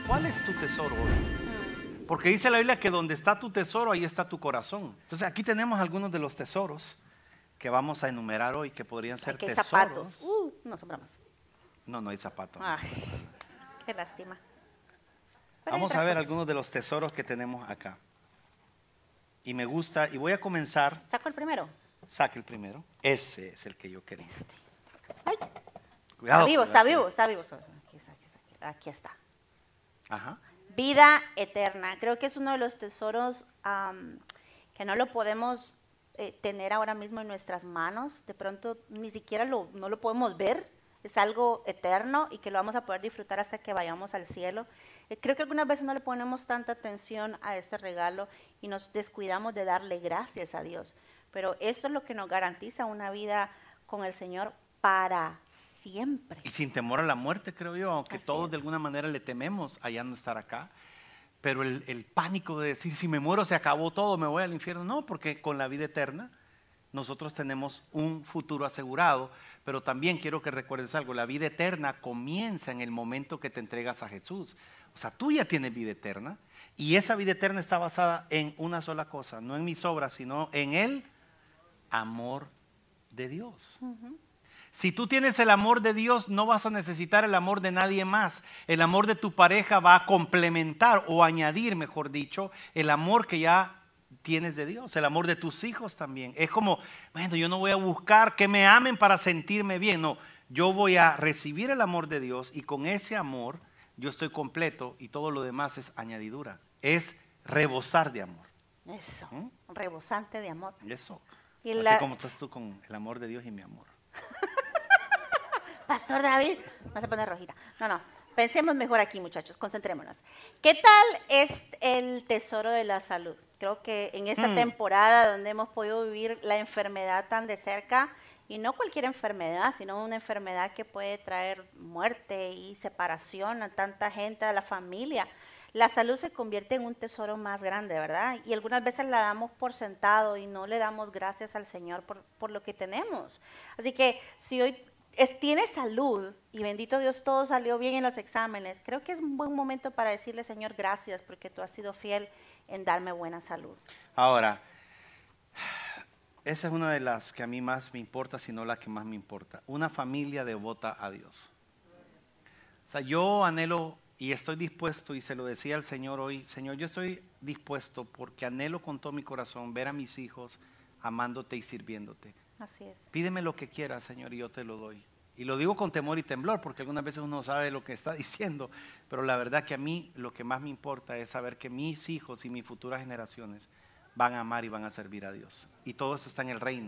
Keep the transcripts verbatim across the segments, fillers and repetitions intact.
¿Cuál es tu tesoro hoy? Porque dice la Biblia que donde está tu tesoro, ahí está tu corazón. Entonces aquí tenemos algunos de los tesoros que vamos a enumerar hoy, que podrían ser Aquí hay tesoros. zapatos. Uh, no sobra más. No, no hay zapatos. Ay, qué lástima. Pero hay Vamos otras a ver cosas. algunos de los tesoros que tenemos acá. Y me gusta, y voy a comenzar. ¿Saco el primero? Saque el primero. Ese es el que yo quería. Este. Ay, Cuidado. está vivo, con está la- vivo, está vivo. Aquí está, aquí está. Aquí está. Ajá. Vida eterna. Creo que es uno de los tesoros am, que no lo podemos eh, tener ahora mismo en nuestras manos. De pronto ni siquiera lo, no lo podemos ver. Es algo eterno y que lo vamos a poder disfrutar hasta que vayamos al cielo. Eh, creo que algunas veces no le ponemos tanta atención a este regalo y nos descuidamos de darle gracias a Dios. Pero eso es lo que nos garantiza una vida con el Señor para siempre. Y sin temor a la muerte, creo yo, aunque Así todos es. de alguna manera le tememos a ya no estar acá. Pero el, el pánico de decir, si me muero se acabó todo, me voy al infierno. No, porque con la vida eterna nosotros tenemos un futuro asegurado. Pero también quiero que recuerdes algo, la vida eterna comienza en el momento que te entregas a Jesús. O sea, tú ya tienes vida eterna y esa vida eterna está basada en una sola cosa, no en mis obras, sino en el amor de Dios. Ujú. Si tú tienes el amor de Dios, no vas a necesitar el amor de nadie más. El amor de tu pareja va a complementar o añadir, mejor dicho, el amor que ya tienes de Dios. El amor de tus hijos también. Es como, bueno, yo no voy a buscar que me amen para sentirme bien. No, yo voy a recibir el amor de Dios y con ese amor yo estoy completo y todo lo demás es añadidura. Es rebosar de amor. Eso, ¿Mm? rebosante de amor. Eso. Y Así la- como estás tú con el amor de Dios y mi amor. Pastor David, vas a poner rojita. No, no, pensemos mejor aquí, muchachos, concentrémonos. ¿Qué tal es el tesoro de la salud? Creo que en esta Hmm. temporada donde hemos podido vivir la enfermedad tan de cerca, y no cualquier enfermedad, sino una enfermedad que puede traer muerte y separación a tanta gente, a la familia. La salud se convierte en un tesoro más grande, ¿verdad? Y algunas veces la damos por sentado y no le damos gracias al Señor por, por lo que tenemos. Así que si hoy es, tienes salud y bendito Dios todo salió bien en los exámenes, creo que es un buen momento para decirle, Señor, gracias porque tú has sido fiel en darme buena salud. Ahora, esa es una de las que a mí más me importa, si no la que más me importa. Una familia devota a Dios. O sea, yo anhelo y estoy dispuesto, y se lo decía al Señor hoy, Señor, yo estoy dispuesto porque anhelo con todo mi corazón ver a mis hijos amándote y sirviéndote. Así es. Pídeme lo que quieras, Señor, y yo te lo doy. Y lo digo con temor y temblor, porque algunas veces uno sabe lo que está diciendo, pero la verdad que a mí lo que más me importa es saber que mis hijos y mis futuras generaciones van a amar y van a servir a Dios. Y todo eso está en el reino.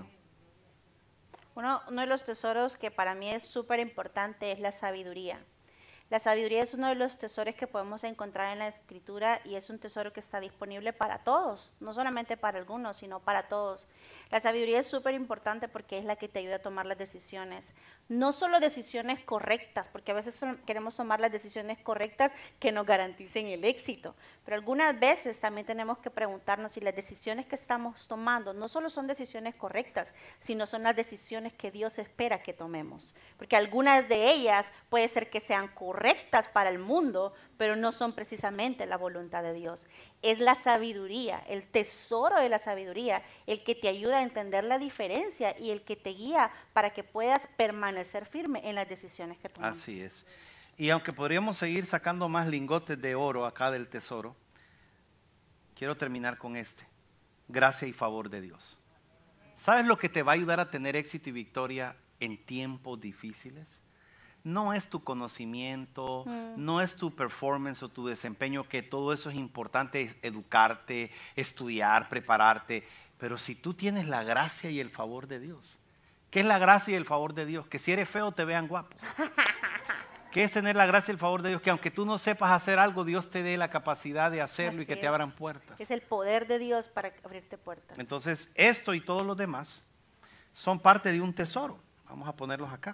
Uno, uno de los tesoros que para mí es súper importante es la sabiduría. La sabiduría es uno de los tesoros que podemos encontrar en la Escritura y es un tesoro que está disponible para todos, no solamente para algunos, sino para todos. La sabiduría es súper importante porque es la que te ayuda a tomar las decisiones. No solo decisiones correctas, porque a veces son- queremos tomar las decisiones correctas que nos garanticen el éxito, pero algunas veces también tenemos que preguntarnos si las decisiones que estamos tomando no solo son decisiones correctas, sino son las decisiones que Dios espera que tomemos. Porque algunas de ellas puede ser que sean correctas para el mundo, pero no son precisamente la voluntad de Dios. Es la sabiduría, el tesoro de la sabiduría, el que te ayuda a entender la diferencia y el que te guía para que puedas permanecer firme en las decisiones que tomamos. Así es. Y aunque podríamos seguir sacando más lingotes de oro acá del tesoro, quiero terminar con este. Gracia y favor de Dios. ¿Sabes lo que te va a ayudar a tener éxito y victoria en tiempos difíciles? No es tu conocimiento, Mm. no es tu performance o tu desempeño, que todo eso es importante, educarte, estudiar, prepararte, pero si tú tienes la gracia y el favor de Dios. ¿Qué es la gracia y el favor de Dios? Que si eres feo te vean guapo. ¿Qué es tener la gracia y el favor de Dios? Que aunque tú no sepas hacer algo, Dios te dé la capacidad de hacerlo y Así que te es. abran puertas. Es el poder de Dios para abrirte puertas. Entonces, esto y todos los demás son parte de un tesoro. Vamos a ponerlos acá.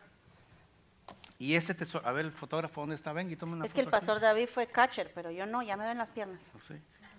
Y ese tesoro, a ver el fotógrafo, ¿dónde está? Venga y tome una Es que foto el aquí. pastor David fue catcher, pero yo no, ya me ven las piernas. Sí.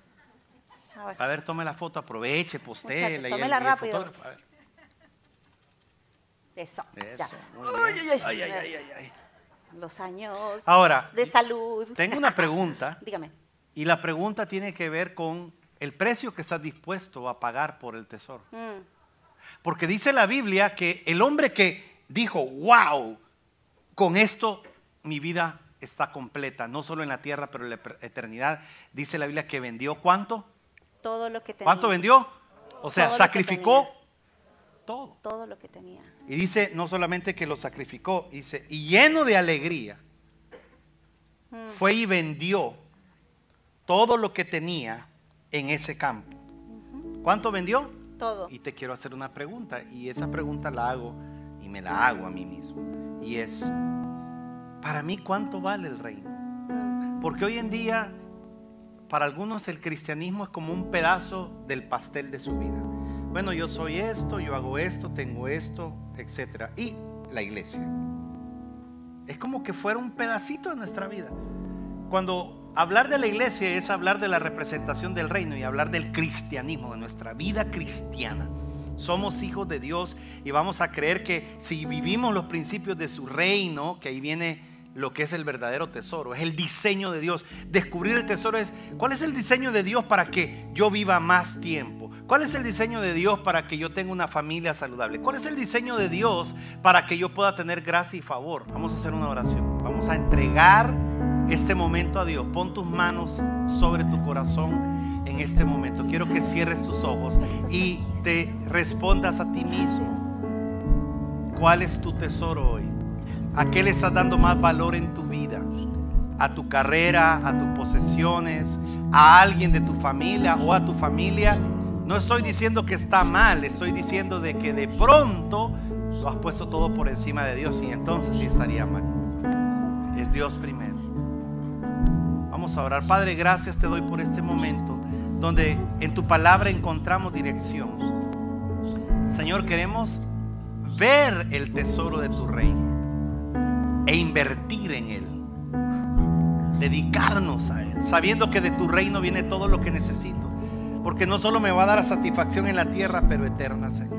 A ver. A ver, tome la foto, aproveche, postéela. Muchachos, y el- tómela y el rápido. fotógrafo, a ver. Eso. ya. Eso, muy bien. Ay, ay, ay. Ay, ay, ay, ay, ay. los años Ahora, de salud. Tengo una pregunta. Dígame. Y la pregunta tiene que ver con el precio que estás dispuesto a pagar por el tesoro. Mm. Porque dice la Biblia que el hombre que dijo, wow, con esto mi vida está completa, no solo en la tierra, pero en la eternidad, dice la Biblia que vendió ¿cuánto? Todo lo que tenía. ¿Cuánto vendió? O sea, Todo lo que sacrificó tenía. todo. Todo lo que tenía. Y dice, no solamente que lo sacrificó, dice, y lleno de alegría, Mm. fue y vendió todo lo que tenía en ese campo. ¿Cuánto vendió? Todo. Y te quiero hacer una pregunta, y esa pregunta la hago y me la hago a mí mismo. Y es, para mí, ¿cuánto vale el reino? Mm. Porque hoy en día, para algunos el cristianismo es como un pedazo del pastel de su vida. Bueno, yo soy esto, yo hago esto, tengo esto, etcétera. Y la iglesia es como que fuera un pedacito de nuestra vida. Cuando hablar de la iglesia es hablar de la representación del reino y hablar del cristianismo, de nuestra vida cristiana. Somos hijos de Dios y vamos a creer que si vivimos los principios de su reino, que ahí viene lo que es el verdadero tesoro, es el diseño de Dios. Descubrir el tesoro es, ¿cuál es el diseño de Dios para que yo viva más tiempo? ¿Cuál es el diseño de Dios para que yo tenga una familia saludable? ¿Cuál es el diseño de Dios para que yo pueda tener gracia y favor? Vamos a hacer una oración. Vamos a entregar este momento a Dios. Pon tus manos sobre tu corazón en este momento. Quiero que cierres tus ojos y te respondas a ti mismo. ¿Cuál es tu tesoro hoy? ¿A qué le estás dando más valor en tu vida? ¿A tu carrera, a tus posesiones, a alguien de tu familia o a tu familia? No estoy diciendo que está mal, estoy diciendo de que de pronto lo has puesto todo por encima de Dios y entonces sí estaría mal. Es Dios primero. Vamos a orar. Padre, gracias te doy por este momento donde en tu palabra encontramos dirección. Señor, queremos ver el tesoro de tu reino e invertir en él, dedicarnos a él, sabiendo que de tu reino viene todo lo que necesito, porque no solo me va a dar satisfacción en la tierra, pero eterna, Señor.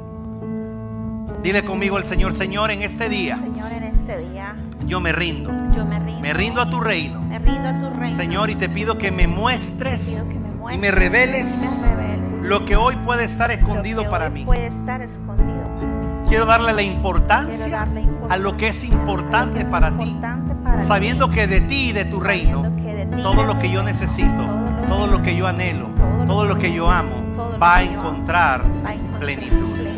Dile conmigo al Señor: Señor, en este día, Señor, en este día, yo me rindo, yo me rindo, me rindo a tu reino, me rindo a tu reino, Señor, y te pido que me muestres, te pido que me muestres y me reveles y me reveles lo que hoy puede estar escondido lo que para hoy mí. puede estar escondido para mí. Quiero darle la Quiero importancia darle importancia a lo que es importante a lo que es para ti, importante para ti, sabiendo que de ti y de tu reino, sabiendo que de ti, todo de lo tu que yo reino, necesito, todo lo que yo anhelo, todo lo que yo amo, todo lo va a que yo amo, encontrar va a encontrar plenitud. plenitud.